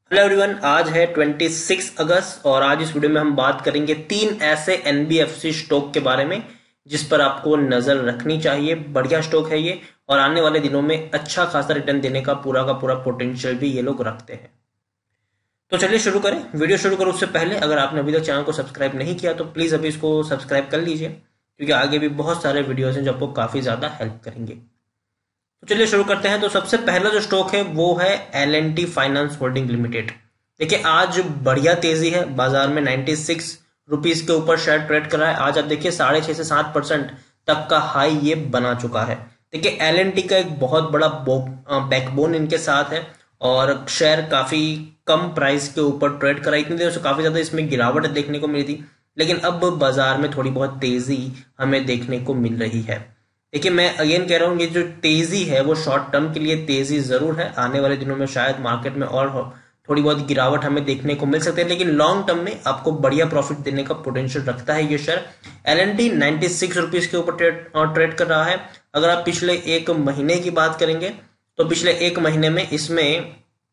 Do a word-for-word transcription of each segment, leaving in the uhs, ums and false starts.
Hello everyone, आज है छब्बीस अगस्त और आज इस वीडियो में हम बात करेंगे तीन ऐसे एनबीएफसी स्टॉक के बारे में जिस पर आपको नजर रखनी चाहिए। बढ़िया स्टॉक है ये और आने वाले दिनों में अच्छा खासा रिटर्न देने का पूरा का पूरा पोटेंशियल भी ये लोग रखते हैं। तो चलिए शुरू करें। वीडियो शुरू करो उससे पहले अगर आपने अभी तक चैनल को सब्सक्राइब नहीं किया तो प्लीज अभी इसको सब्सक्राइब कर लीजिए, क्योंकि आगे भी बहुत सारे वीडियोज हैं जो आपको काफी ज्यादा हेल्प करेंगे। तो चलिए शुरू करते हैं। तो सबसे पहला जो स्टॉक है वो है L and T finance holding limited. देखिए आज बढ़िया तेजी है, बाजार में नाइन्टी सिक्स रुपीज के ऊपर शेयर ट्रेड कर रहा है। आज आप देखिए साढ़े छह से सात परसेंट तक का हाई ये बना चुका है। देखिए एल एंड टी का एक बहुत बड़ा बैकबोन इनके साथ है और शेयर काफी कम प्राइस के ऊपर ट्रेड करा। इतनी देर से काफी ज्यादा इसमें गिरावट देखने को मिली थी, लेकिन अब बाजार में थोड़ी बहुत तेजी हमें देखने को मिल रही है। देखिए मैं अगेन कह रहा हूँ, ये जो तेजी है वो शॉर्ट टर्म के लिए तेजी जरूर है। आने वाले दिनों में शायद मार्केट में और थोड़ी बहुत गिरावट हमें देखने को मिल सकती है, लेकिन लॉन्ग टर्म में आपको बढ़िया प्रॉफिट देने का पोटेंशियल रखता है ये share. L and T ninety six rupees के ऊपर ट्रेड ट्रेड कर रहा है। अगर आप पिछले एक महीने की बात करेंगे तो पिछले एक महीने में इसमें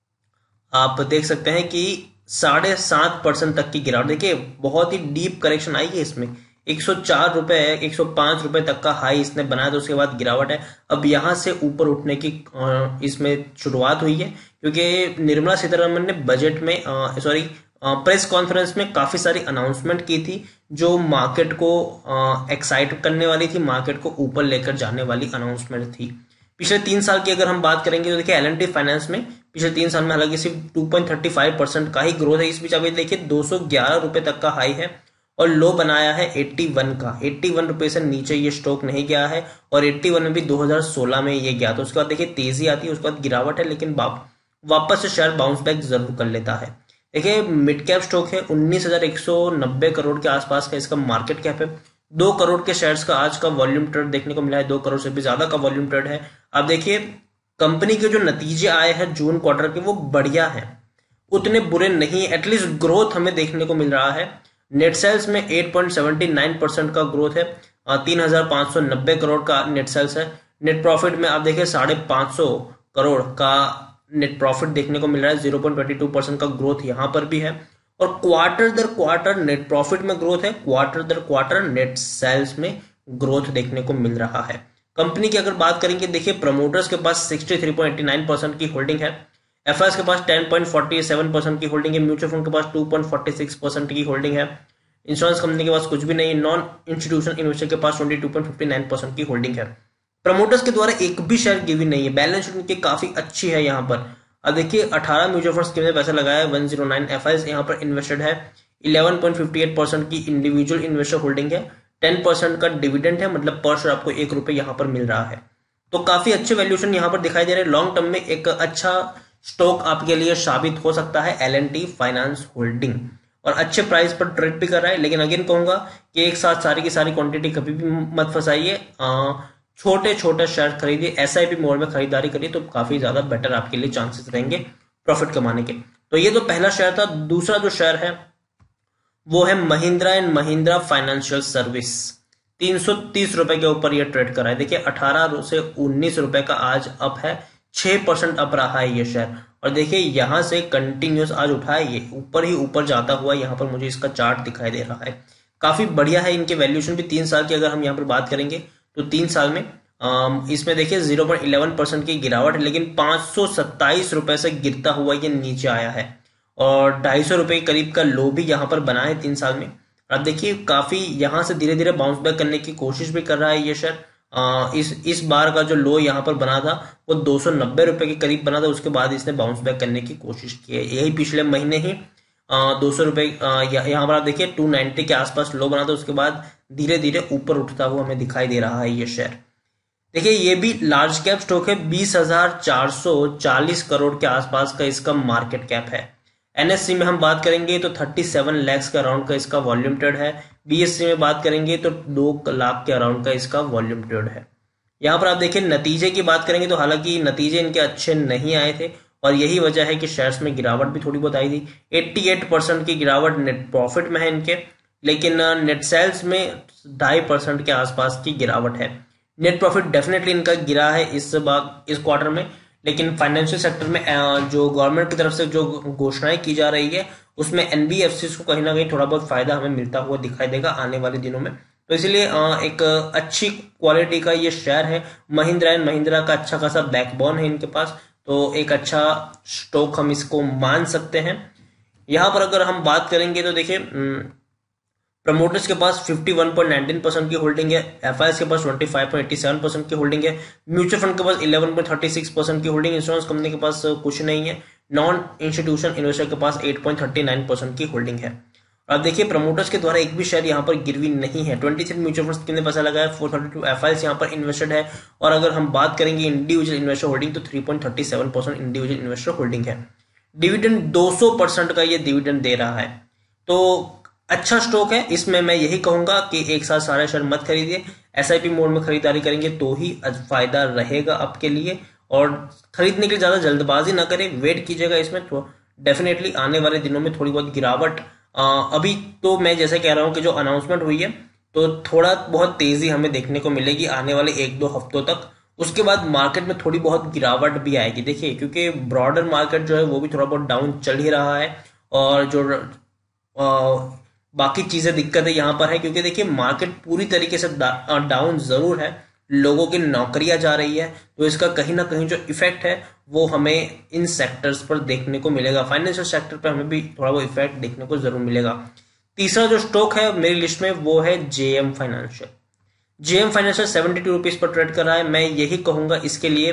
आप देख सकते हैं कि साढ़े सात परसेंट तक की गिरावट। देखिए बहुत ही डीप करेक्शन आई है इसमें। एक सौ चार रुपए एक सौ पांच रुपए तक का हाई इसने बनाया, तो उसके बाद गिरावट है। अब यहां से ऊपर उठने की इसमें शुरुआत हुई है, क्योंकि निर्मला सीतारमण ने बजट में सॉरी प्रेस कॉन्फ्रेंस में काफी सारी अनाउंसमेंट की थी जो मार्केट को एक्साइट करने वाली थी, मार्केट को ऊपर लेकर जाने वाली अनाउंसमेंट थी। पिछले तीन साल की अगर हम बात करेंगे तो देखिए एल एंड टी फाइनेंस में पिछले तीन साल में हालांकि सिर्फ two point thirty five percent का ही ग्रोथ है। इस बीच अभी देखिए दो सौ ग्यारह रुपए तक का हाई है और लो बनाया है इक्यासी का। इक्यासी रुपए से नीचे ये स्टॉक नहीं गया है और इक्यासी में भी दो हज़ार सोलह में ये गया। तो उसके बाद देखिए तेजी आती है, उसके बाद गिरावट है, लेकिन वापस से शेयर बाउंस बैक जरूर कर लेता है। देखिए मिड कैप स्टॉक है, उन्नीस हजार एक सौ नब्बे करोड़ के आसपास का इसका मार्केट कैप है। दो करोड़ के शेयर्स का आज का वॉल्यूम ट्रेड देखने को मिला है, दो करोड़ से भी ज्यादा का वॉल्यूम ट्रेड है। आप देखिए कंपनी के जो नतीजे आए हैं जून क्वार्टर के वो बढ़िया है, उतने बुरे नहीं। एटलीस्ट ग्रोथ हमें देखने को मिल रहा है। नेट सेल्स में आठ पॉइंट सात नौ परसेंट का ग्रोथ है, तीन हजार पांच सौ नब्बे करोड़ का नेट सेल्स है। नेट प्रॉफिट में आप देखिए साढ़े पांच सौ करोड़ का नेट प्रॉफिट देखने को मिल रहा है, zero point two two percent का ग्रोथ यहां पर भी है। और क्वार्टर दर क्वार्टर नेट प्रॉफिट में ग्रोथ है, क्वार्टर दर क्वार्टर नेट सेल्स में ग्रोथ देखने को मिल रहा है। कंपनी की अगर बात करेंगे, देखिए प्रमोटर्स के पास sixty three point eighty nine percent की होल्डिंग है, एफआईएस के पास ten point four seven percent की होल्डिंग है, म्यूचुअल फंड के पास two point four six percent की होल्डिंग है, इंश्योरेंस कंपनी के पास कुछ भी नहीं, नॉन इंस्टीट्यूशनल इन्वेस्टर के पास twenty two point fifty nine percent की होल्डिंग है। प्रमोटर्स के द्वारा एक भी शेयर गिवी नहीं है। बैलेंस शीट उनकी काफी अच्छी है यहाँ पर। अब देखिए अठारह म्यूचुअल फंड्स के पैसा लगाया है, वन जीरो नाइन एफआईएस यहाँ पर इन्वेस्टेड है, eleven point fifty eight percent की इंडिविजुअल इन्वेस्टर होल्डिंग है, टेन परसेंट का डिविडेंड है, मतलब पर शेयर आपको एक रुपए यहाँ पर मिल रहा है। तो काफी अच्छे वैल्यूएशन यहाँ पर दिखाई दे रहे हैं। लॉन्ग टर्म में एक अच्छा स्टॉक आपके लिए साबित हो सकता है L and T finance holding, और अच्छे प्राइस पर ट्रेड भी कर रहा है। लेकिन अगेन कहूंगा कि एक साथ सारी की सारी क्वांटिटी कभी भी मत फंसाइए, छोटे छोटे शेयर खरीदिए, एसआईपी मोड में खरीदारी करिए, तो काफी ज्यादा बेटर आपके लिए चांसेस रहेंगे प्रॉफिट कमाने के। तो ये तो पहला शेयर था। दूसरा जो शेयर है वो है Mahindra and Mahindra financial service. तीन सौ तीस रुपए के ऊपर ये ट्रेड कर रहा है। देखिए अठारह से उन्नीस रुपए का आज अप है, छह परसेंट अप रहा है ये शेयर। और देखिए यहां से कंटिन्यूस आज उठा है, ये ऊपर ही ऊपर जाता हुआ यहाँ पर मुझे इसका चार्ट दिखाई दे रहा है। काफी बढ़िया है। इनके वैल्यूएशन भी तीन साल की अगर हम यहाँ पर बात करेंगे तो तीन साल में इसमें देखिए जीरो पॉइंट इलेवन परसेंट की गिरावट है, लेकिन पांच सौ सत्ताईस रुपए से गिरता हुआ ये नीचे आया है और ढाई सौ रुपए के करीब का लो भी यहाँ पर बना है तीन साल में। अब देखिए काफी यहाँ से धीरे धीरे बाउंस बैक करने की कोशिश भी कर रहा है ये शेयर। इस इस बार का जो लो यहाँ पर बना था वो दो सौ नब्बे रुपए के करीब बना था, उसके बाद इसने बाउंस बैक करने की कोशिश की है। यही पिछले महीने ही दो सौ रुपए यहाँ पर आप देखिए टू नाइन्टी के आसपास लो बना था, उसके बाद धीरे धीरे ऊपर उठता हुआ हमें दिखाई दे रहा है ये शेयर। देखिए ये भी लार्ज कैप स्टॉक है, बीस हजार चार सौ चालीस करोड़ के आसपास का इसका मार्केट कैप है। एनएससी में हम बात करेंगे तो सैंतीस लाख के अराउंड का इसका वॉल्यूम ट्रेड है। बीएससी में बात करेंगे तो दो लाख के अराउंड का इसका वॉल्यूम ट्रेड है। यहाँ पर आप देखिए नतीजे की बात करेंगे तो हालांकि नतीजे इनके अच्छे नहीं आए थे और यही वजह है कि शेयर्स में गिरावट भी थोड़ी बहुत आई थी। अट्ठासी परसेंट की गिरावट नेट प्रॉफिट में है इनके, लेकिन नेट सेल्स में ढाई परसेंट के आसपास की गिरावट है। नेट प्रॉफिट डेफिनेटली इनका गिरा है इस बार इस क्वार्टर में, लेकिन फाइनेंशियल सेक्टर में जो गवर्नमेंट की तरफ से जो घोषणाएं की जा रही है उसमें एनबीएफसी को कहीं ना कहीं थोड़ा बहुत फायदा हमें मिलता हुआ दिखाई देगा आने वाले दिनों में। तो इसलिए एक अच्छी क्वालिटी का ये शेयर है। महिंद्रा एंड महिंद्रा का अच्छा खासा बैकबोन है इनके पास, तो एक अच्छा स्टॉक हम इसको मान सकते हैं। यहां पर अगर हम बात करेंगे तो देखिए प्रमोटर्स के पास इक्यावन पॉइंट एक नौ परसेंट की होल्डिंग है, एफआईएस के पास पच्चीस पॉइंट सत्तासी परसेंट की होल्डिंग है, म्यूचुअल फंड के पास ग्यारह पॉइंट छत्तीस परसेंट की होल्डिंग, इंश्योरेंस कंपनी के पास कुछ नहीं है, नॉन इंस्टीट्यूशन इन्वेस्टर के पास आठ पॉइंट तीन नौ परसेंट की होल्डिंग है। अब देखिए प्रमोटर्स के द्वारा एक भी शेयर यहाँ पर गिरवी नहीं है। तेईस म्यूचुअल फंड्स कितने पैसा लगा है, चार सौ बत्तीस एफआईएस यहाँ पर इन्वेस्टेड है। और अगर हम बात करेंगे इंडिविजुअल इन्वेस्टर होल्डिंग तो तीन पॉइंट तीन सात परसेंट इंडिविजुअल इन्वेस्टर होल्डिंग है। डिविडेंड दो सौ परसेंट का ये डिविडेंड दे रहा है, तो अच्छा स्टॉक है। इसमें मैं यही कहूंगा कि एक साथ सारे शेयर मत खरीदिए, एसआईपी मोड में खरीदारी करेंगे तो ही फायदा रहेगा आपके लिए। और खरीदने के लिए ज्यादा जल्दबाजी ना करें, वेट कीजिएगा इसमें, तो डेफिनेटली आने वाले दिनों में थोड़ी बहुत गिरावट। आ, अभी तो मैं जैसे कह रहा हूं कि जो अनाउंसमेंट हुई है तो थोड़ा बहुत तेजी हमें देखने को मिलेगी आने वाले एक दो हफ्तों तक। उसके बाद मार्केट में थोड़ी बहुत गिरावट भी आएगी, देखिए क्योंकि ब्रॉडर मार्केट जो है वो भी थोड़ा बहुत डाउन चल ही रहा है। और जो आ, बाकी चीजें दिक्कतें यहाँ पर है, क्योंकि देखिए मार्केट पूरी तरीके से डाउन जरूर है, लोगों की नौकरियां जा रही है, तो इसका कहीं ना कहीं जो इफेक्ट है वो हमें इन सेक्टर्स पर देखने को मिलेगा। फाइनेंशियल सेक्टर पर हमें भी थोड़ा वो इफेक्ट देखने को जरूर मिलेगा। तीसरा जो स्टॉक है मेरी लिस्ट में वो है JM financial. JM financial seventy two rupees पर ट्रेड कर रहा है। मैं यही कहूंगा इसके लिए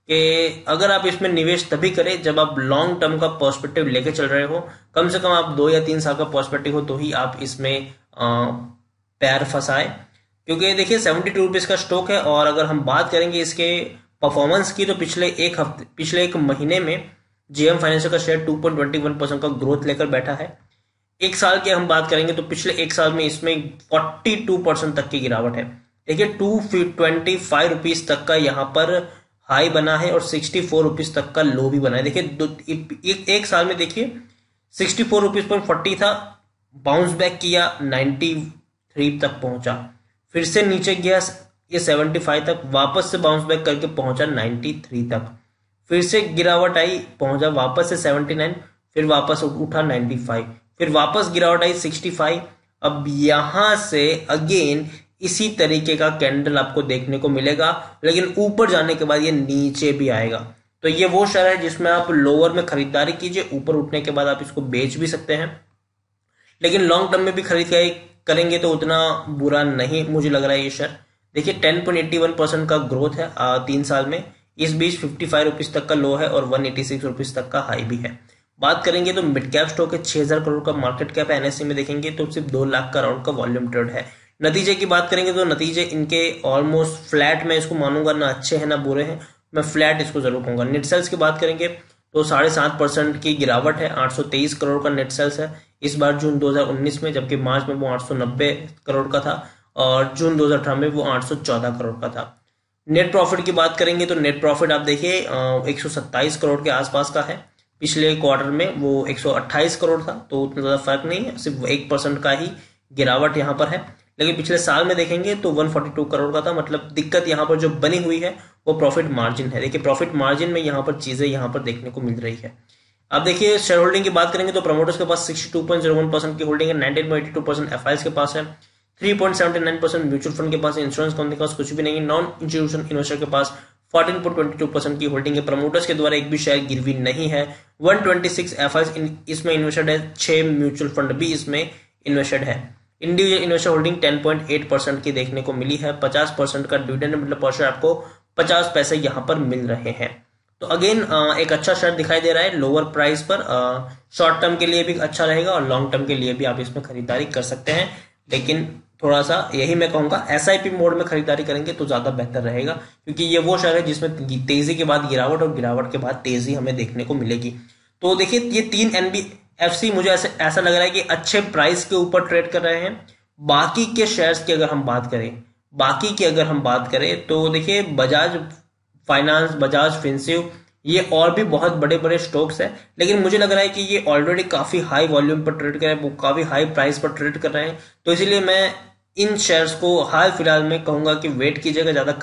कि अगर आप इसमें निवेश तभी करें जब आप लॉन्ग टर्म का पर्सपेक्टिव लेके चल रहे हो, कम से कम आप दो या तीन साल का पर्सपेक्टिव हो तो ही आप इसमें आ, पैर फंसाए। क्योंकि देखिए सेवेंटी टू रुपीज का स्टॉक है, और अगर हम बात करेंगे इसके परफॉर्मेंस की तो पिछले एक हफ्ते पिछले एक महीने में जेएम फाइनेंशियल का share two point two one percent का ग्रोथ लेकर बैठा है। एक साल की हम बात करेंगे तो पिछले एक साल में इसमें फोर्टी टू परसेंट तक की गिरावट है। देखिए टू ट्वेंटी फाइव रुपीज तक का यहाँ पर हाई बना है और सिक्सटी फोर रुपीज तक का लो भी बना है। देखिए एक, एक साल में देखिए sixty four rupees point forty था, बाउंस बैक किया नाइन्टी थ्री तक पहुंचा, फिर से नीचे गया ये सेवेंटी फाइव तक, वापस से बाउंस बैक करके पहुंचा नाइन्टी थ्री तक, फिर से गिरावट आई पहुंचा वापस से सेवेंटी नाइन, फिर वापस उठा नाइन्टी फाइव, फिर वापस गिरावट आई सिक्सटी फाइव। अब यहां से अगेन इसी तरीके का कैंडल आपको देखने को मिलेगा, लेकिन ऊपर जाने के बाद ये नीचे भी आएगा। तो ये वो शेयर है जिसमें आप लोअर में खरीदारी कीजिए, ऊपर उठने के बाद आप इसको बेच भी सकते हैं, लेकिन लॉन्ग टर्म में भी खरीद करेंगे तो उतना बुरा नहीं मुझे लग रहा है ये शेयर। देखिए ten point eighty one percent का ग्रोथ है आ, तीन साल में। इस बीच फिफ्टी फाइव रुपीज तक का लो है और वन एटी सिक्स रुपीज तक का हाई भी है। बात करेंगे तो मिड कैप स्टॉक है, छह हजार करोड़ का मार्केट कैप है, एनएससी में देखेंगे तो सिर्फ दो लाख का राउंड का वॉल्यूम ट्रेड है। नतीजे की बात करेंगे तो नतीजे इनके ऑलमोस्ट फ्लैट में इसको मानूंगा, ना अच्छे हैं ना बुरे हैं, मैं फ्लैट इसको जरूर कहूंगा। नेट सेल्स की बात करेंगे तो साढ़े सात परसेंट की गिरावट है, आठ सौ तेईस करोड़ का नेट सेल्स है इस बार जून दो हजार उन्नीस में, जबकि मार्च में वो आठ सौ नब्बे करोड़ का था और जून दो हजार अठारह में वो आठ सौ चौदह करोड़ का था। नेट प्रॉफिट की बात करेंगे तो नेट प्रॉफिट आप देखिए एक सौ सत्ताईस करोड़ के आसपास का है, पिछले क्वार्टर में वो एक सौ अट्ठाईस करोड़ था, तो उतना ज्यादा फर्क नहीं है, सिर्फ एक परसेंट का ही गिरावट यहाँ पर है। लेकिन पिछले साल में देखेंगे तो एक सौ बयालीस करोड़ का था। मतलब दिक्कत यहाँ पर जो बनी हुई है वो प्रॉफिट मार्जिन है। देखिए प्रॉफिट मार्जिन में यहाँ पर चीजें यहाँ पर देखने को मिल रही है। अब देखिए शेयर होल्डिंग की बात करेंगे तो प्रमोटर्स के पास sixty two point zero one percent की होल्डिंग है, nineteen point eighty two percent FIIs के पास है, three point seventy nine percent mutual fund के पास है, इंश्योरेंस कंपनी के पास कुछ भी नहीं है, नॉन इंस्टीट्यूशन इन्वेस्टर के पास fourteen point two two percent की होल्डिंग है। प्रमोटर्स के द्वारा एक भी शेयर गिरवी नहीं है, वन ट्वेंटी सिक्स एफआईएस इसमें इन्वेस्टेड है, छह म्यूचुअल फंड भी इसमें इन्वेस्टेड है। Individual investor holding ten point eight percent की देखने को मिली है, पचास परसेंट का डिविडेंड मतलब पर शेयर आपको पचास पैसे यहाँ पर मिल रहे हैं। तो अगेन एक अच्छा शेयर दिखाई दे रहा है लोअर प्राइस पर, शॉर्ट टर्म के लिए भी अच्छा रहेगा और लॉन्ग टर्म के लिए भी आप इसमें खरीदारी कर सकते हैं, लेकिन थोड़ा सा यही मैं कहूंगा एसआईपी मोड में खरीदारी करेंगे तो ज्यादा बेहतर रहेगा, क्योंकि ये वो शेयर है जिसमें तेजी के बाद गिरावट और गिरावट के बाद तेजी हमें देखने को मिलेगी। तो देखिए ये तीन एनबीएफसी मुझे ऐसे ऐसा लग रहा है कि अच्छे प्राइस के ऊपर ट्रेड कर रहे हैं। बाकी के शेयर्स की अगर हम बात करें बाकी की अगर हम बात करें तो देखिए बजाज फाइनेंस, बजाज फिनसिव, ये और भी बहुत बड़े बड़े स्टॉक्स हैं, लेकिन मुझे लग रहा है कि ये ऑलरेडी काफी हाई वॉल्यूम पर ट्रेड कर रहे हैं, वो काफी हाई प्राइस पर ट्रेड कर रहे हैं। तो इसीलिए मैं इन शेयर्स को हाल फिलहाल में कहूंगा कि वेट कीजिएगा, ज्यादा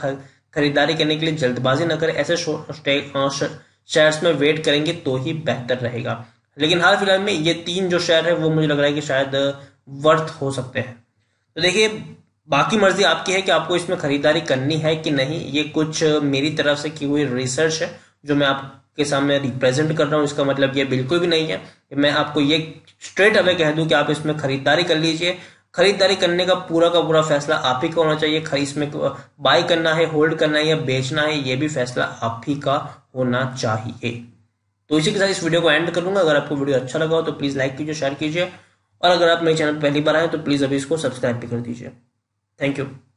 खरीदारी करने के लिए जल्दबाजी न करें, ऐसे शेयर्स में वेट करेंगे तो ही बेहतर रहेगा। लेकिन हाल फिलहाल में ये तीन जो शेयर है वो मुझे लग रहा है कि शायद वर्थ हो सकते हैं। तो देखिए, बाकी मर्जी आपकी है कि आपको इसमें खरीदारी करनी है कि नहीं। ये कुछ मेरी तरफ से की हुई रिसर्च है जो मैं आपके सामने रिप्रेजेंट कर रहा हूँ। इसका मतलब ये बिल्कुल भी नहीं है मैं आपको ये स्ट्रेट अवे कह दूं कि आप इसमें खरीदारी कर लीजिए। खरीदारी करने का पूरा का पूरा फैसला आप ही का होना चाहिए। इसमें बाय करना है, होल्ड करना है या बेचना है, ये भी फैसला आप ही का होना चाहिए। तो इसी के साथ इस वीडियो को एंड करूंगा। अगर आपको वीडियो अच्छा लगा हो तो प्लीज लाइक कीजिए, शेयर कीजिए, और अगर आप मेरे चैनल पर पहली बार आए तो प्लीज अभी इसको सब्सक्राइब भी कर दीजिए। Thank you.